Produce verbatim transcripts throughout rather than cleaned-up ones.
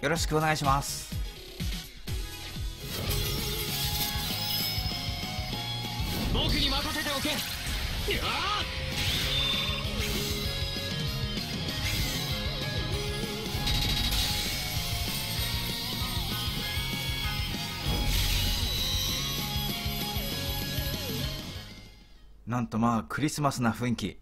よろしくお願いします。 僕に任せておけ。やあなんとまあクリスマスな雰囲気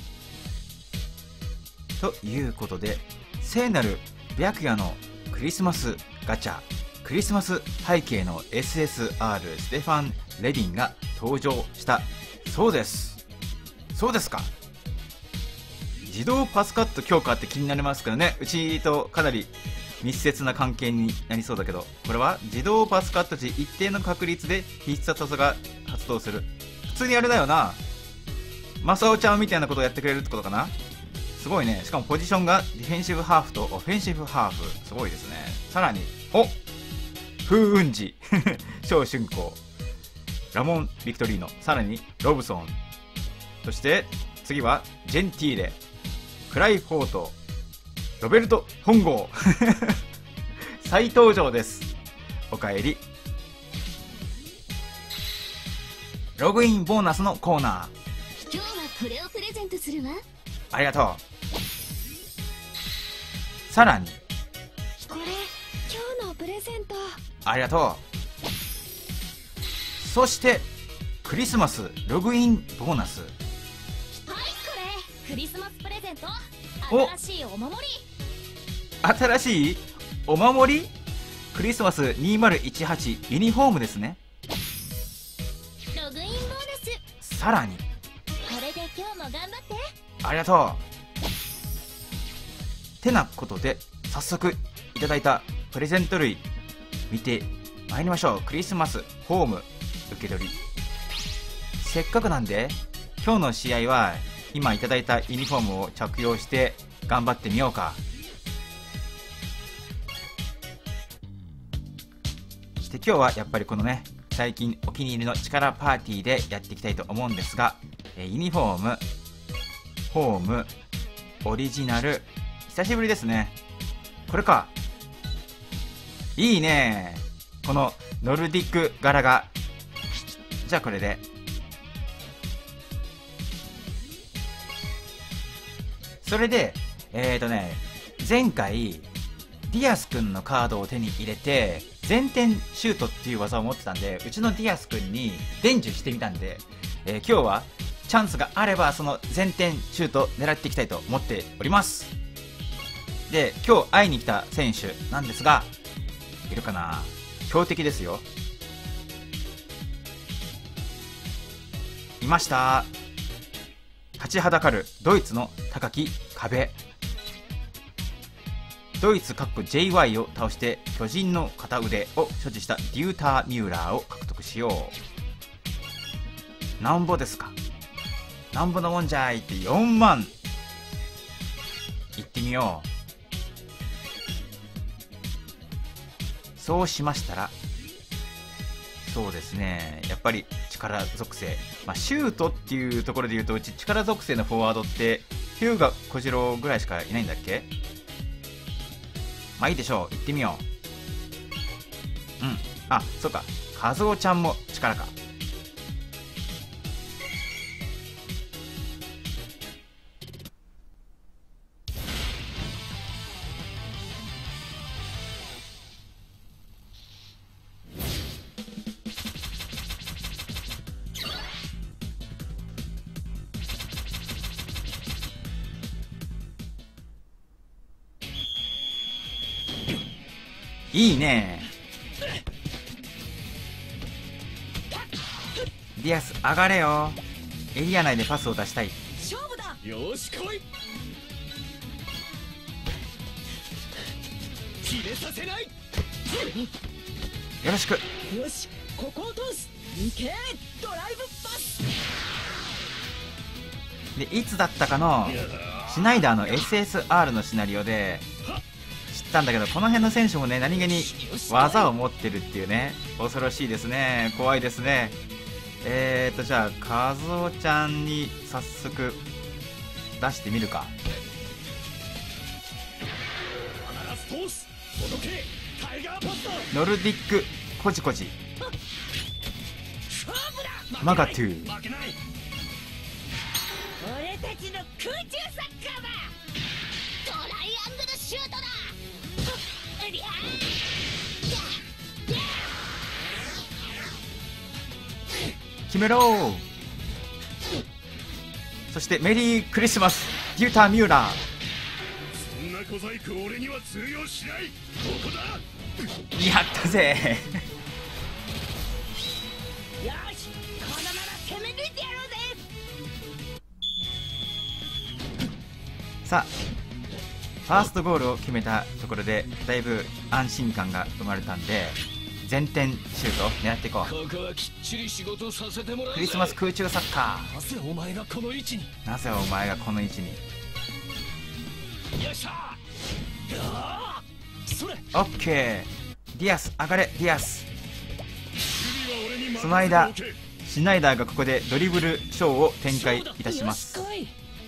ということで、聖なる白夜のクリスマスガチャクリスマス背景の エスエスアール ステファン・レディンが登場したそうです。そうですか。自動パスカット強化って気になりますけどね、うちとかなり密接な関係になりそうだけど、これは自動パスカット時一定の確率で必殺技が発動する。普通にあれだよな、マサオちゃんみたいなことをやってくれるってことかな。すごいね。しかもポジションがディフェンシブハーフとオフェンシブハーフ、すごいですね。さらにお風雲児小春光、ラモン・ビクトリーノ、さらにロブソン、そして次はジェンティーレ、クライフォート、ロベルト本郷再登場です。おかえり。ログインボーナスのコーナー、 今日はこれをプレゼントするわ。 ありがとう。さらにこれ今日のプレゼント。 ありがとう。そしてクリスマスログインボーナス、 はい、これクリスマスプレゼント。 お新しいお守り。 新しいお守り、クリスマスにせんじゅうはちユニフォームですね。 ログインボーナス。 さらにこれで今日も頑張って。 ありがとう。てなことで早速いただいたプレゼント類見てまいりましょう。クリスマスホーム受け取り、せっかくなんで今日の試合は今いただいたユニフォームを着用して頑張ってみようか。そして今日はやっぱりこのね、最近お気に入りの力パーティーでやっていきたいと思うんですが、ユニフォーム、ホーム、オリジナル、久しぶりですね。これか。いいね、このノルディック柄が。じゃあこれで。それでえーとね前回ディアス君のカードを手に入れて前転シュートっていう技を持ってたんで、うちのディアス君に伝授してみたんで、えー、今日はチャンスがあればその前転シュート狙っていきたいと思っております。で、今日会いに来た選手なんですが、いるかな。強敵ですよ。いました。立ちはだかるドイツの高き壁、ドイツ ジェイワイ を倒して巨人の片腕を所持したデューター・ミューラーを獲得しよう。なんぼですか。なんぼのもんじゃいってよんまん。いってみよう。そうしましたら、そうですね、やっぱり力属性、まあ、シュートっていうところで言うと、うち力属性のフォワードってヒューガ小次郎ぐらいしかいないんだっけ。まあいいでしょう、行ってみよう。うん、あ、そうか、カズオちゃんも力か。いいね。ディアス上がれよ。エリア内でパスを出したい。 勝負だ。 よし来い。決めさせない。 よろしく。 よし、ここを通す。いけ、ドライブパス。 で、いつだったかのシュナイダーの エスエスアール のシナリオで知ったんだけど、この辺の選手もね、何気に技を持ってるっていうね、恐ろしいですね。怖いですね。えーとじゃあカズオちゃんに早速出してみるか。 必ず通す。 ノルディックコジコジマガトゥー。 俺たちの空中サッカーだ。トライアングルシュートだ。うりゃ決めろー。そしてメリークリスマスデューター・ミューラー。 そんな小細工俺には通用しない。ここだ。 やったぜよし、このまま攻め抜いてやろうぜ。 さあファーストゴールを決めたところでだいぶ安心感が生まれたんで、前転シュート狙っていこう。 ここはきっちり仕事させてもらう。 クリスマス空中サッカなぜお前がこの位置に。 ー。なぜお前がこの位置に。 よっしゃー。それオッケー。ディアス上がれ。ディアス。 守備は俺に任せておけ。 その間シュナイダーがここでドリブルショーを展開いたします。 こ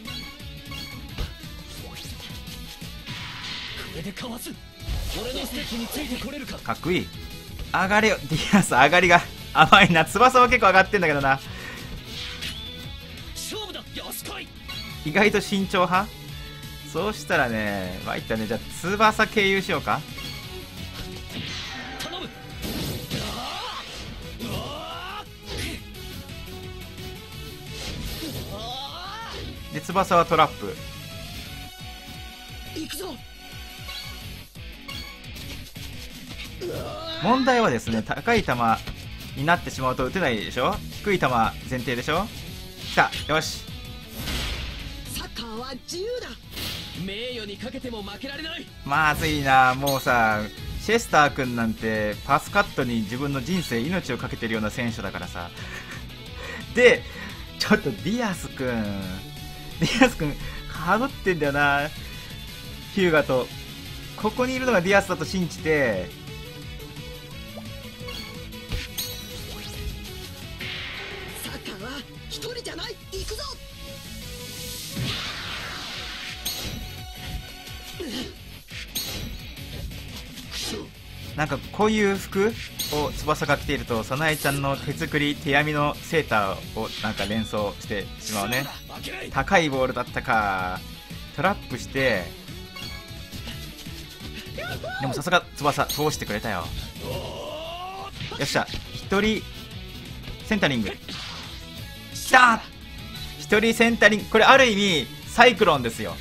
れでかわす。俺のステップについてこれるか。 かっこいい。上がれよ。ディアス上がりが甘いな。翼は結構上がってんだけどな。 勝負だ。よし来い。 意外と慎重派。そうしたらね、まいったね。じゃあ翼経由しようか。 頼む。 で翼はトラップ。 行くぞ。 問題はですね、高い球になってしまうと打てないでしょ。低い球前提でしょ。きた。よし。 サッカーは自由だ。 名誉にかけても負けられない。 まずいな。もうさ、シェスター君なんてパスカットに自分の人生命をかけてるような選手だからさ。でちょっとディアス君ディアス君かぶってんだよな、ヒューガと。ここにいるのがディアスだと信じて、 サッカーは一人じゃない。行くぞ。 なんかこういう服を翼が着ていると、早苗ちゃんの手作り手編みのセーターをなんか連想してしまうね。高いボールだったか。トラップして、でもさすが翼通してくれたよ。よっしゃ。一人センタリングきた。一人センタリング。これある意味サイクロンですよ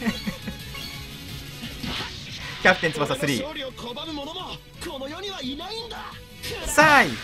キャプテン翼スリー。 勝利を拒む者もこの世にはいないんだ。 サイ。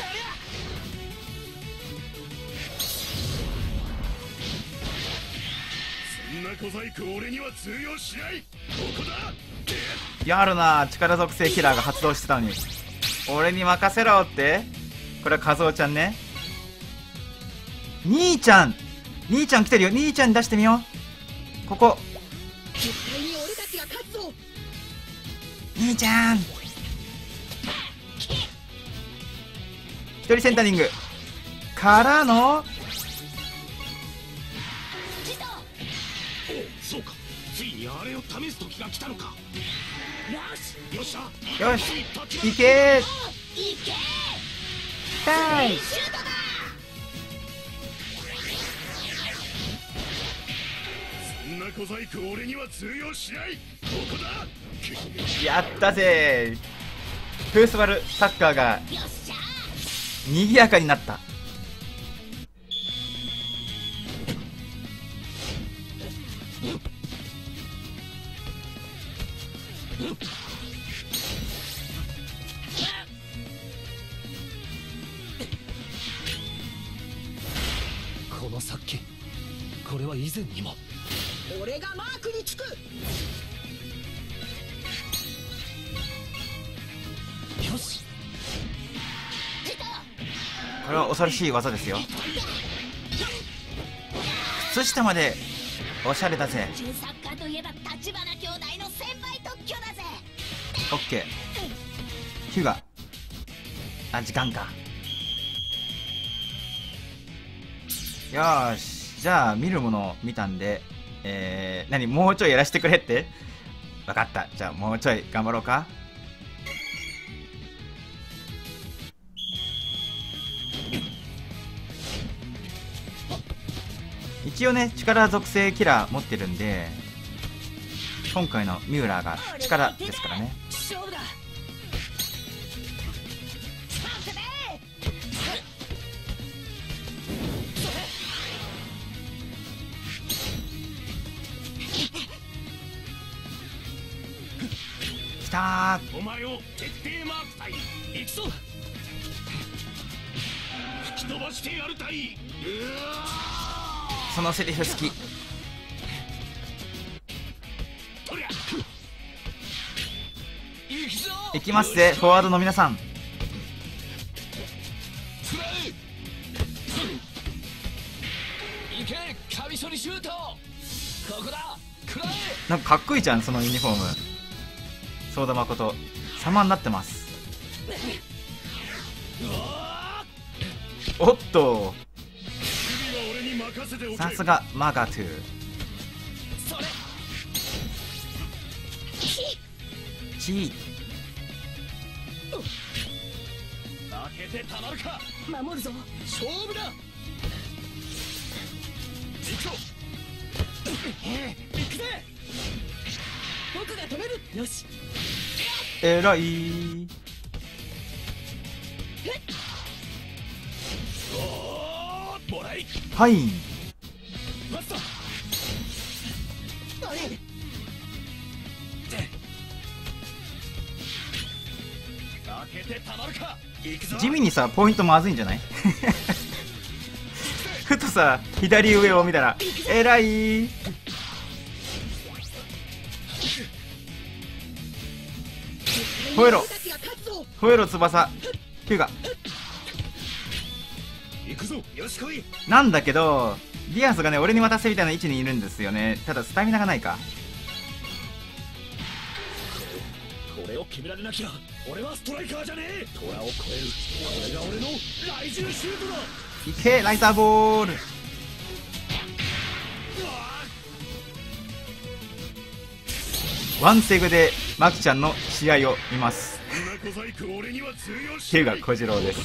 そんな小細工俺には通用しない。ここだ。 やるな。力属性キラーが発動してたのに俺に任せろって。これは和夫ちゃんね。兄ちゃん兄ちゃん来てるよ。兄ちゃんに出してみよう。ここ絶対に俺たちが勝つぞ。 兄ちゃん。一人センタリングからのそうか、ついにあれを試す時が来たのか。 よしよっしゃ。 よしいけー。 行け。 たい。 シュートだ。 そんな小細工俺には通用しない。ここだ。 やったぜ。フースバルサッカーがよっしゃ。 賑やかになった。 この殺気、これは以前にも。 俺がマークにつく。 よし。 これは恐ろしい技ですよ。靴下までおしゃれだぜ。 中サッカーといえば立花兄弟の専売特許だぜ。 オッケー。ヒュガ。あ、時間か。よーし。じゃあ見るもの見たんで、えー、何もうちょいやらせてくれって分かった。じゃあもうちょい頑張ろうか。一応ね力属性キラー持ってるんで、今回のミューラーが力ですからね。 勝負だ。 きたー。 お前を徹底マーク隊行くぞ。吹き飛ばしてやる隊。うわそのセリフ好き。 とりゃ行くぞ。 いきますぜフォワードの皆さん。 食らえ。行けカミソリシュート。ここだ食らえ。 なんかかっこいいじゃんそのユニフォーム。相田誠様になってます。おっとさすがマガトゥ。 それチー負けてたまるか。 守るぞ。 勝負だ。行くぞ。行くぜ。 僕が止める。よし。 えらい。 おーもらい。 はい。 マスター。 あれ。 負けてたまるか。行くぞ。 地味にさポイントまずいんじゃないふとさ左上を見たらえらい。吠えろ吠えろ翼ヒューガ。 行くぞ。よし来い。 なんだけどディアスがね俺に渡せみたいな位置にいるんですよね。ただスタミナがないか。 これを決められなきゃ俺はストライカーじゃねえ。虎を超える。これが俺の雷獣シュートだ。 いけライザーボール。ワンセグでマキちゃんの試合を見ます。ヒューガ小次郎です。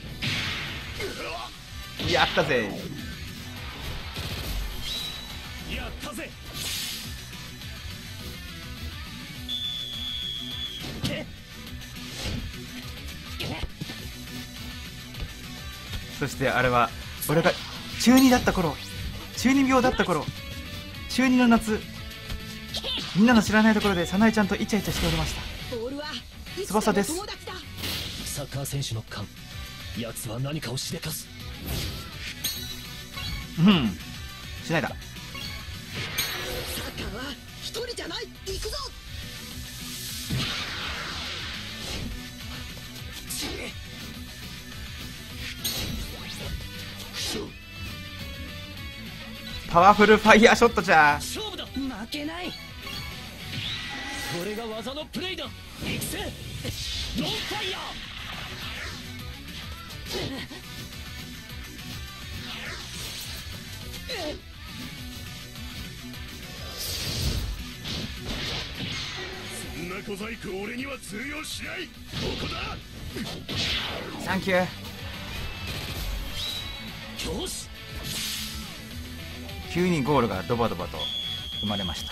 やったぜ。 やったぜ。 そしてあれは俺が中にだった頃、中二病だった頃、中二の夏、みんなの知らないところで早苗ちゃんとイチャイチャしておりました。翼です。 サッカー選手の勘、奴は何かをしでかす。 うんしないだ。 サッカーは一人じゃない。行くぞ。 パワフルファイヤーショットじゃ。 勝負だ。 負けない。 これが技のプレイだ。行くぜノンファイヤそんな小細工俺には通用しない。ここだ。 サンキュー。 ー。よし。 急にゴールがドバドバと生まれました。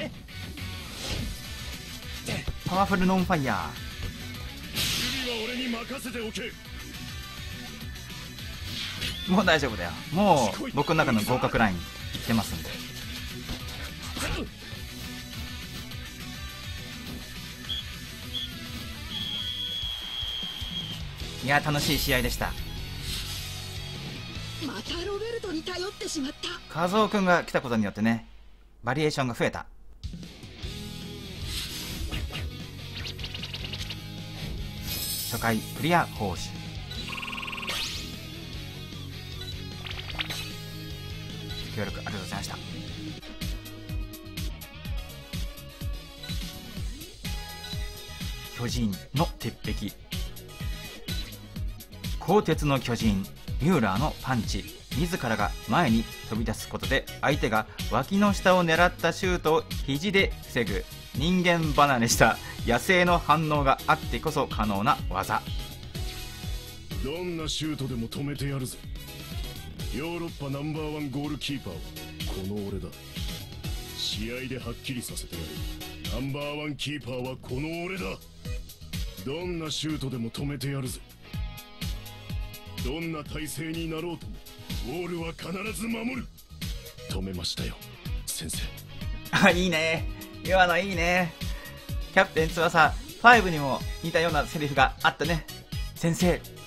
パワフルノンファイヤ守備は俺に任せておけ。 ー。もう大丈夫だよ。もう僕の中の合格ラインいってますんで。いや楽しい試合でした。 またロベルトに頼ってしまった。 和夫くんが来たことによってねバリエーションが増えた。初回クリア報酬。協力ありがとうございました。巨人の鉄壁、鋼鉄の巨人ミューラーのパンチ。自らが前に飛び出すことで相手が脇の下を狙ったシュートを肘で防ぐ。 人間離れした野生の反応があってこそ可能な技。 どんなシュートでも止めてやるぜ。ヨーロッパナンバーワンゴールキーパーはこの俺だ。試合ではっきりさせてやる。ナンバーワンキーパーはこの俺だ。どんなシュートでも止めてやるぜ。どんな体勢になろうともゴールは必ず守る。止めましたよ先生。 あ、いいね、今のいいね。キャプテン翼ファイブにも似たようなセリフがあったね。先生